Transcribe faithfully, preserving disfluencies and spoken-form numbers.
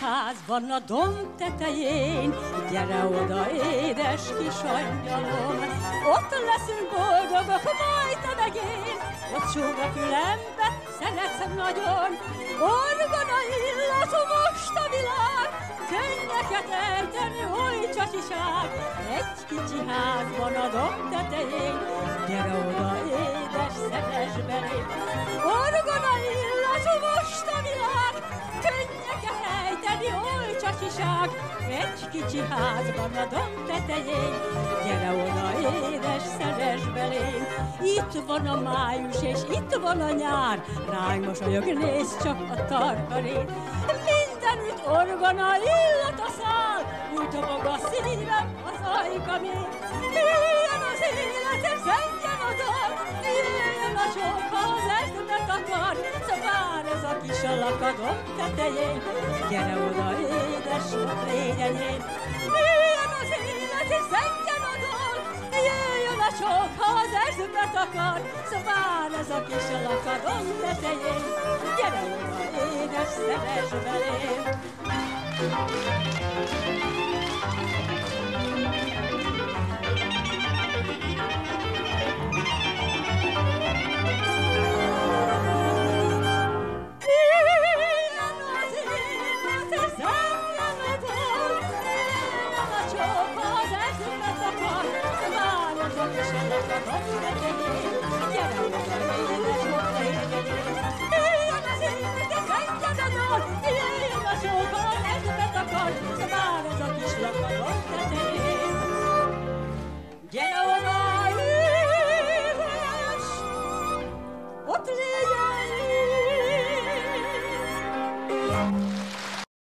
házban a domb tetején, gyere oda, édes kis angyalom, ott leszünk boldogok, majd te meg én, ott súg a fülembe, szeretsz nagyon, orgona illat most a világ, könnyeket ejteni, oly csasiság, egy kicsi házban a domb tetején, gyere oda, édes, szeress belém, orgona illat most a világ, könnyeket ejteni, oly csasiság, egy kicsi házban a domb tetején, gyere oda, édes, szeress belém, itt van a május és itt van a nyár, ránk mosolyog, nézd csak a tarkarét, mindenütt orgona illat a szál, úgy dobog a szívem, az ajkamén, jöjjön az élet és zengjen a dal, jöjjön a csók, ha az eszmet akar, szóval ez a kis alak a domb tetején, gyere oda, édes, légy enyém, jöjjön az élet és zengjen a dal, jöjjön a csók, ha az eszmet akar, szóval ez a kis alak a domb tetején, gyere oda, édes, szeress belém.